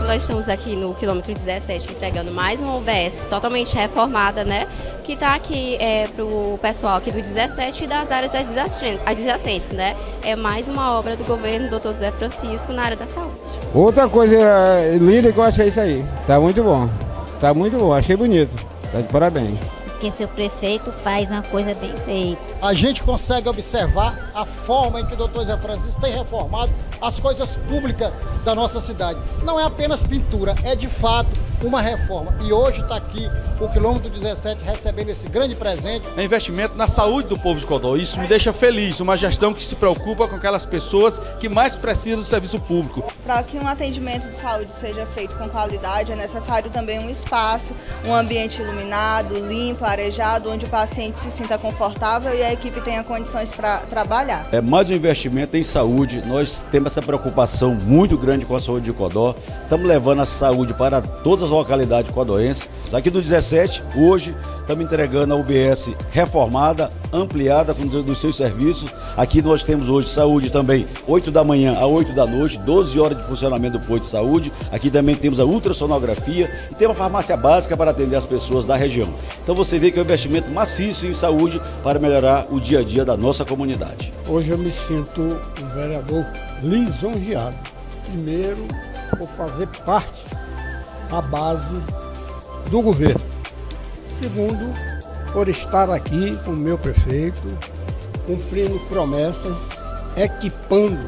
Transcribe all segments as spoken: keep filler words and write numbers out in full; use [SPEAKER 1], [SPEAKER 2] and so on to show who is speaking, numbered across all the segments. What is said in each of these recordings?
[SPEAKER 1] nós estamos aqui no quilômetro dezessete entregando mais uma U B S totalmente reformada, né? Que está aqui é, para o pessoal aqui do dezessete e das áreas adjacentes, né? É mais uma obra do governo doutor José Francisco na área da saúde.
[SPEAKER 2] Outra coisa linda que eu achei isso aí. Tá muito bom. Tá muito bom, achei bonito. Tá de parabéns.
[SPEAKER 3] Porque seu prefeito faz uma coisa bem feita.
[SPEAKER 4] A gente consegue observar a forma em que o doutor José Francisco tem reformado as coisas públicas da nossa cidade. Não é apenas pintura, é de fato uma reforma. E hoje está aqui o quilômetro dezessete recebendo esse grande presente.
[SPEAKER 5] É investimento na saúde do povo de Codó. Isso me deixa feliz, uma gestão que se preocupa com aquelas pessoas que mais precisam do serviço público.
[SPEAKER 6] Para que um atendimento de saúde seja feito com qualidade, é necessário também um espaço, um ambiente iluminado, limpo, arejado, onde o paciente se sinta confortável e a equipe tenha condições para trabalhar.
[SPEAKER 7] É mais um investimento em saúde. Nós temos essa preocupação muito grande com a saúde de Codó. Estamos levando a saúde para todas as localidades codoenses. Aqui do dezessete, hoje, estamos entregando a U B S reformada, ampliada com os seus serviços. Aqui nós temos hoje saúde também, oito da manhã a oito da noite, doze horas de funcionamento do posto de saúde. Aqui também temos a ultrassonografia e tem uma farmácia básica para atender as pessoas da região. Então você vê que é um investimento maciço em saúde para melhorar o dia a dia da nossa comunidade.
[SPEAKER 8] Hoje eu me sinto um vereador lisonjeado. Primeiro, por fazer parte da base do governo. Segundo, por estar aqui com o meu prefeito, cumprindo promessas, equipando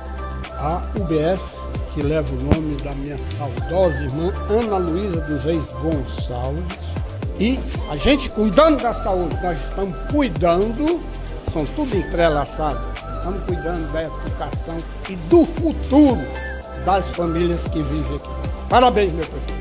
[SPEAKER 8] a U B S, que leva o nome da minha saudosa irmã Ana Luísa dos Reis Gonçalves. E a gente cuidando da saúde, nós estamos cuidando, são tudo entrelaçados, estamos cuidando da educação e do futuro das famílias que vivem aqui. Parabéns, meu prefeito.